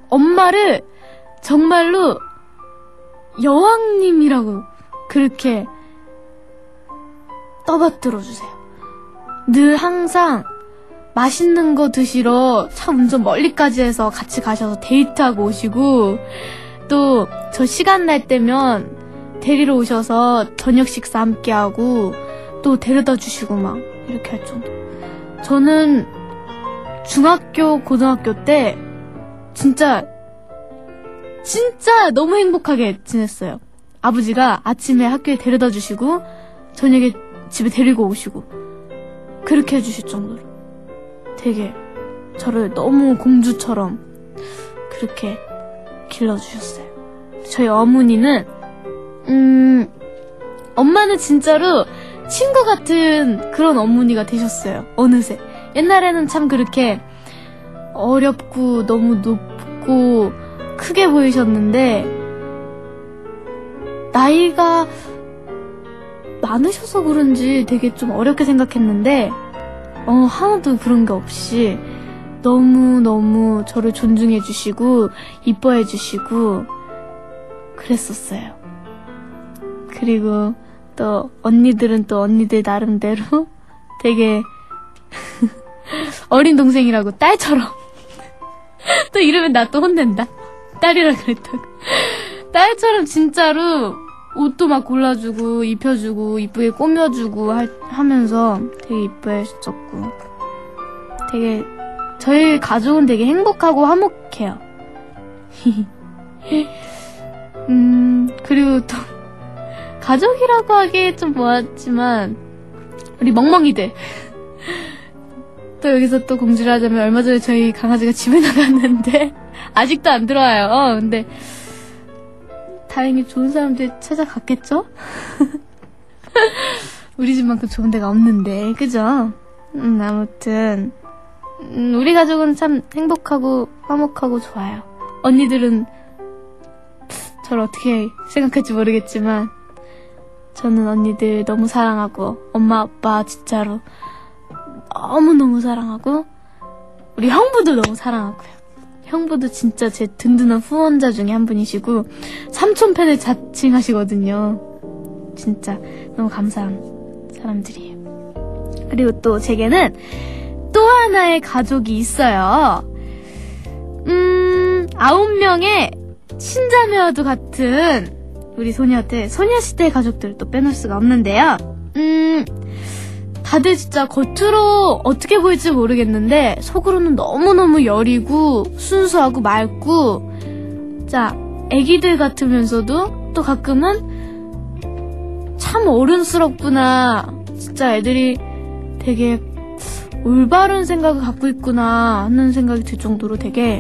엄마를 정말로 여왕님이라고 그렇게 떠받들어 주세요. 늘 항상 맛있는 거 드시러 차 운전 멀리까지 해서 같이 가셔서 데이트하고 오시고, 또 저 시간 날 때면 데리러 오셔서 저녁 식사 함께 하고 또 데려다 주시고 막 이렇게 할 정도. 저는 중학교, 고등학교 때 진짜 너무 행복하게 지냈어요. 아버지가 아침에 학교에 데려다 주시고 저녁에 집에 데리고 오시고 그렇게 해주실 정도로 되게 저를 너무 공주처럼 그렇게 길러주셨어요. 저희 어머니는 엄마는 진짜로 친구 같은 그런 어머니가 되셨어요. 어느새. 옛날에는 참 그렇게 어렵고 너무 높고 크게 보이셨는데 나이가 많으셔서 그런지 되게 좀 어렵게 생각했는데 하나도 그런 게 없이 너무너무 저를 존중해 주시고 이뻐해 주시고 그랬었어요. 그리고 또 언니들은 또 언니들 나름대로 되게 어린 동생이라고 딸처럼 또 이러면 나 또 혼낸다. 딸이라 그랬다고. 딸처럼 진짜로 옷도 막 골라주고 입혀주고 이쁘게 꾸며주고 하면서 되게 이뻐해 주셨고 되게 저희 가족은 되게 행복하고 화목해요. 그리고 또 가족이라고 하기 좀 뭐하지만 우리 멍멍이들 또 여기서 또 공지를 하자면 얼마 전에 저희 강아지가 집에 나갔는데 아직도 안 들어와요. 근데 다행히 좋은 사람들 찾아갔겠죠? 우리 집만큼 좋은 데가 없는데 그죠? 아무튼 우리 가족은 참 행복하고 화목하고 좋아요. 언니들은 저를 어떻게 생각할지 모르겠지만 저는 언니들 너무 사랑하고 엄마 아빠 진짜로 너무너무 사랑하고 우리 형부도 너무 사랑하고요. 형부도 진짜 제 든든한 후원자 중에 한 분이시고 삼촌 팬을 자칭하시거든요. 진짜 너무 감사한 사람들이에요. 그리고 또 제게는 또 하나의 가족이 있어요. 9명의 친자매와도 같은 우리 소녀시대 가족들을 또 빼놓을 수가 없는데요. 다들 진짜 겉으로 어떻게 보일지 모르겠는데 속으로는 너무너무 여리고 순수하고 맑고 진짜 애기들 같으면서도 또 가끔은 참 어른스럽구나, 진짜 애들이 되게 올바른 생각을 갖고 있구나 하는 생각이 들 정도로 되게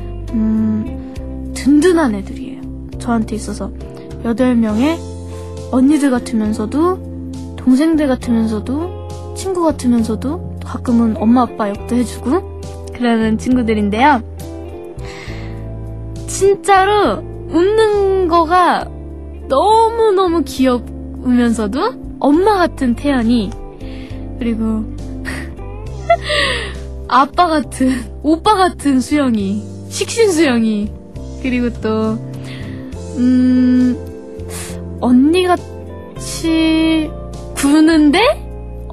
든든한 애들이에요. 저한테 있어서 8명의 언니들 같으면서도 동생들 같으면서도 친구 같으면서도 가끔은 엄마 아빠 역도 해주고 그러는 친구들인데요. 진짜로 웃는 거가 너무너무 귀여우면서도 엄마 같은 태연이, 그리고 아빠 같은, 오빠 같은 수영이, 식신수영이, 그리고 또 언니같이 구는데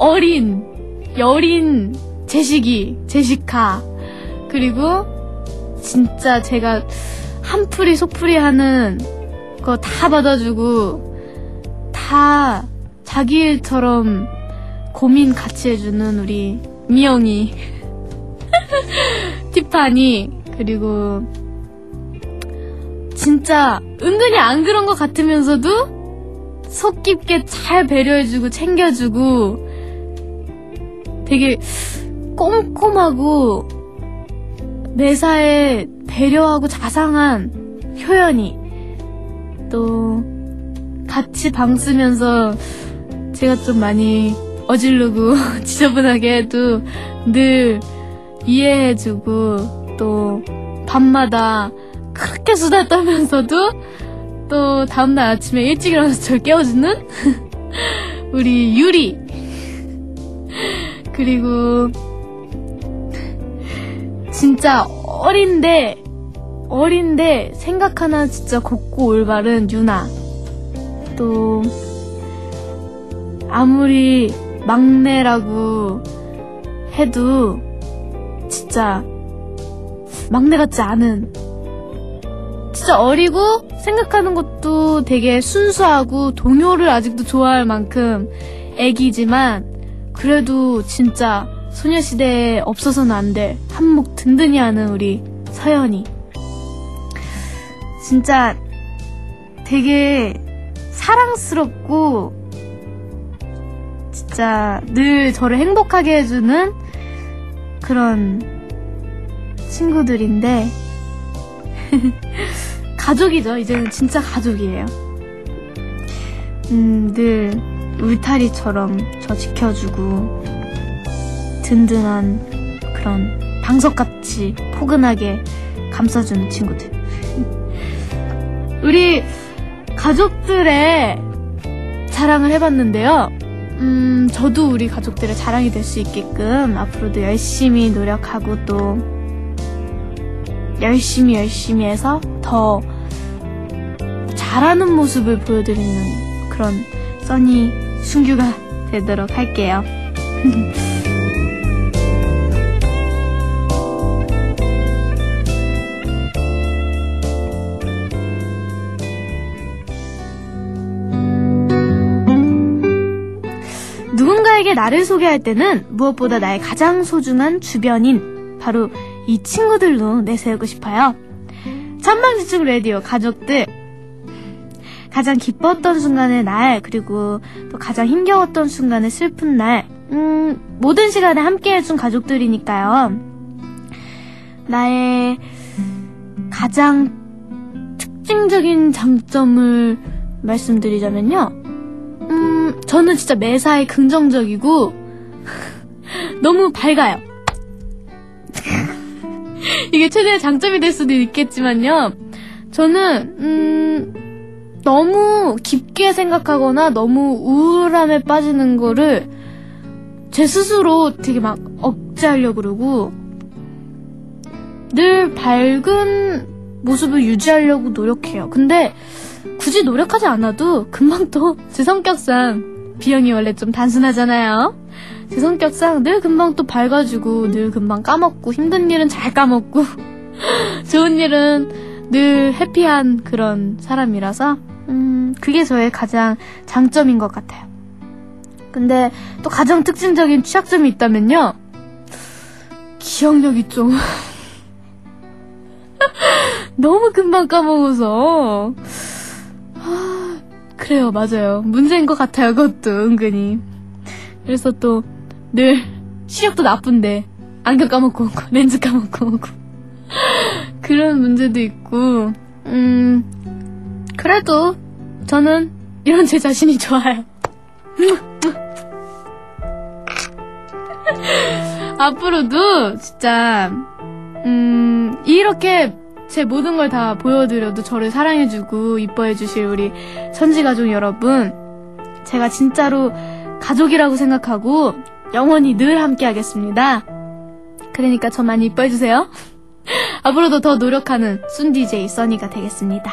여린 제시카, 그리고 진짜 제가 한풀이 속풀이 하는 거 다 받아주고 다 자기 일처럼 고민 같이 해주는 우리 미영이 티파니, 그리고 진짜 은근히 안 그런 것 같으면서도 속 깊게 잘 배려해주고 챙겨주고 되게 꼼꼼하고 매사에 배려하고 자상한 효연이, 또 같이 방 쓰면서 제가 좀 많이 어지르고 지저분하게 해도 늘 이해해주고 또 밤마다 그렇게 수다 떨면서도 또 다음날 아침에 일찍 일어나서 저를 깨워주는 우리 유리, 그리고 진짜 어린데 어린데 생각 하나 진짜 곱고 올바른 유나. 또 아무리 막내라고 해도 진짜 막내 같지 않은, 진짜 어리고 생각하는 것도 되게 순수하고 동요를 아직도 좋아할 만큼 애기지만 그래도 진짜 소녀시대에 없어서는 안 될 한몫 든든히 하는 우리 서연이. 진짜 되게 사랑스럽고 진짜 늘 저를 행복하게 해주는 그런 친구들인데 가족이죠. 이제는 진짜 가족이에요. 늘 울타리처럼 저 지켜주고 든든한 그런 방석같이 포근하게 감싸주는 친구들. 우리 가족들의 자랑을 해봤는데요. 저도 우리 가족들의 자랑이 될 수 있게끔 앞으로도 열심히 노력하고 또 열심히 해서 더 잘하는 모습을 보여드리는 그런 써니 순규가 되도록 할게요. 누군가에게 나를 소개할 때는 무엇보다 나의 가장 소중한 주변인 바로 이 친구들로 내세우고 싶어요. 천방지축 라디오 가족들, 가장 기뻤던 순간의 날, 그리고 또 가장 힘겨웠던 순간의 슬픈 날, 모든 시간에 함께 해준 가족들이니까요. 나의 가장 특징적인 장점을 말씀드리자면요, 저는 진짜 매사에 긍정적이고 너무 밝아요. 이게 최대의 장점이 될 수도 있겠지만요, 저는 너무 깊게 생각하거나 너무 우울함에 빠지는 거를 제 스스로 되게 막 억제하려고 그러고 늘 밝은 모습을 유지하려고 노력해요. 근데 굳이 노력하지 않아도 금방 또 제 성격상, B형이 원래 좀 단순하잖아요. 제 성격상 늘 금방 또 밝아지고 늘 금방 까먹고, 힘든 일은 잘 까먹고 좋은 일은 늘 해피한 그런 사람이라서 그게 저의 가장 장점인 것 같아요. 근데 또 가장 특징적인 취약점이 있다면요, 기억력이 좀 너무 금방 까먹어서. 그래요, 맞아요. 문제인 것 같아요, 그것도 은근히. 그래서 또 늘 시력도 나쁜데 안경 까먹고 오고 렌즈 까먹고 오고 그런 문제도 있고. 그래도 저는 이런 제 자신이 좋아요. 앞으로도 진짜 이렇게 제 모든 걸 다 보여드려도 저를 사랑해주고 이뻐해주실 우리 천지가족 여러분, 제가 진짜로 가족이라고 생각하고 영원히 늘 함께 하겠습니다. 그러니까 저 많이 이뻐해주세요. 앞으로도 더 노력하는 순DJ 써니가 되겠습니다.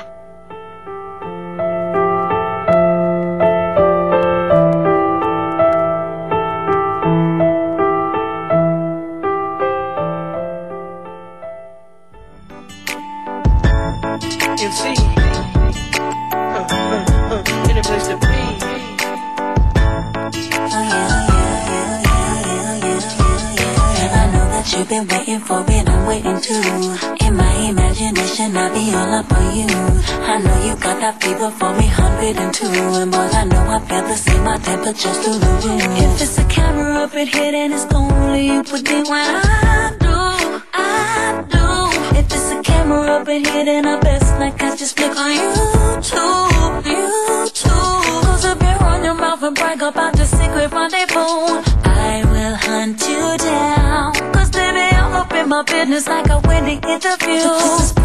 You've been waiting for it, I'm waiting too. In my imagination, I'll be all up on you. I know you got that fever for me, 102. And boy, I know I feel the same, my temperature's through the roof. If it's a camera up in here, then it's only you with me when I do. If it's a camera up in here, then I best like I just click on YouTube. Close up your on your mouth and brag about the secret rendezvous. I will hunt you down, 'cause baby, I'm up in my business like I win the interview.